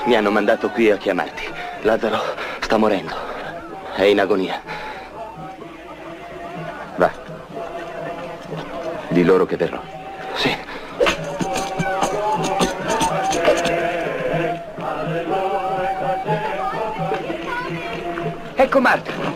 Mi hanno mandato qui a chiamarti. Lazzaro sta morendo. È in agonia. Va. Di loro che verrò. Sì. Ecco Marta.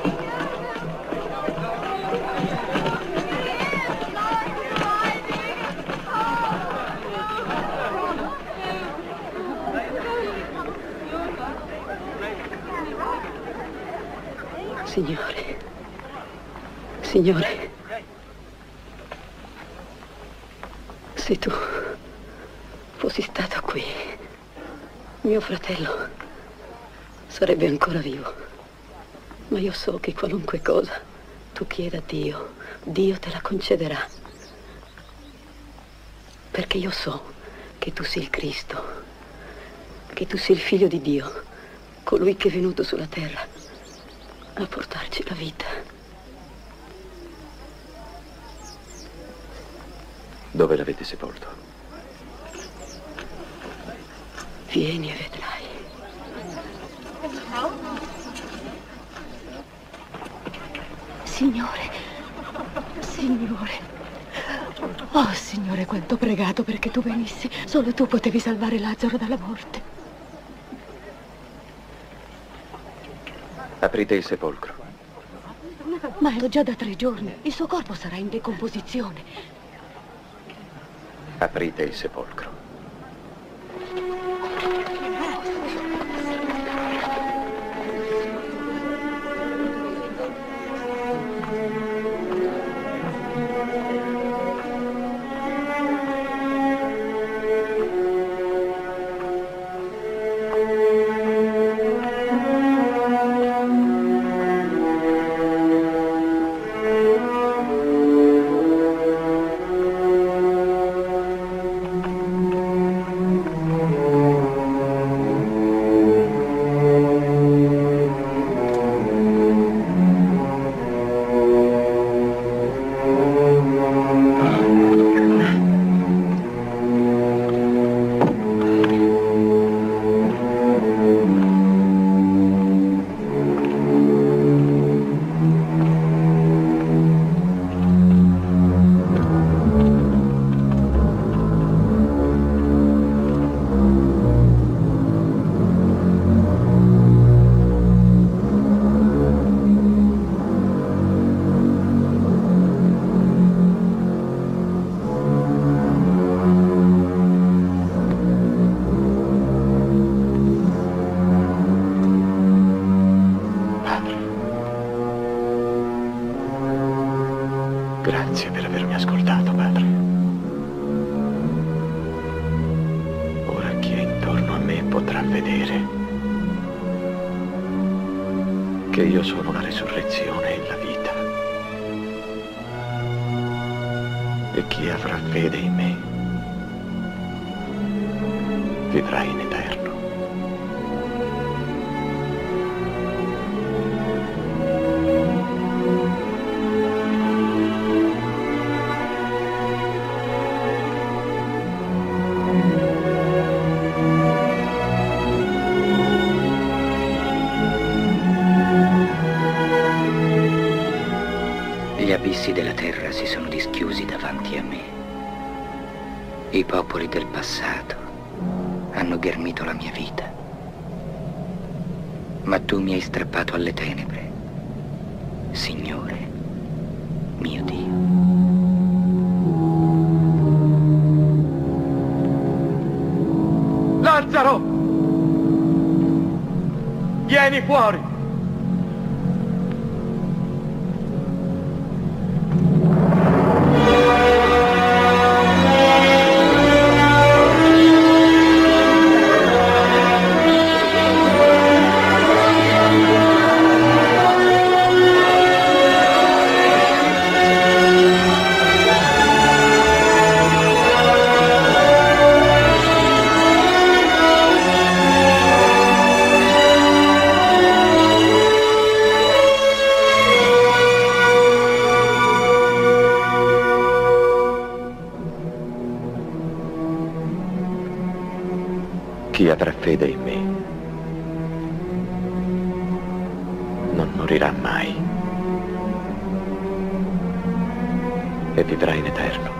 Signore, se tu fossi stato qui, mio fratello sarebbe ancora vivo. Ma io so che qualunque cosa tu chieda a Dio, Dio te la concederà. Perché io so che tu sei il Cristo, che tu sei il Figlio di Dio, colui che è venuto sulla terra a portarci la vita. Dove l'avete sepolto? Vieni e vedrai. Signore, Signore. Oh, Signore, quanto ho pregato perché tu venissi. Solo tu potevi salvare Lazzaro dalla morte. Aprite il sepolcro. Ma è già da 3 giorni. Il suo corpo sarà in decomposizione. Aprite il sepolcro. Grazie per avermi ascoltato, Padre. Ora chi è intorno a me potrà vedere che io sono la resurrezione e la vita. E chi avrà fede in me vivrà in eterno. Gli abissi della terra si sono dischiusi davanti a me. I popoli del passato hanno ghermito la mia vita. Ma tu mi hai strappato alle tenebre, Signore, mio Dio. Lazzaro! Vieni fuori! Chi avrà fede in me morirà mai e vivrà in eterno.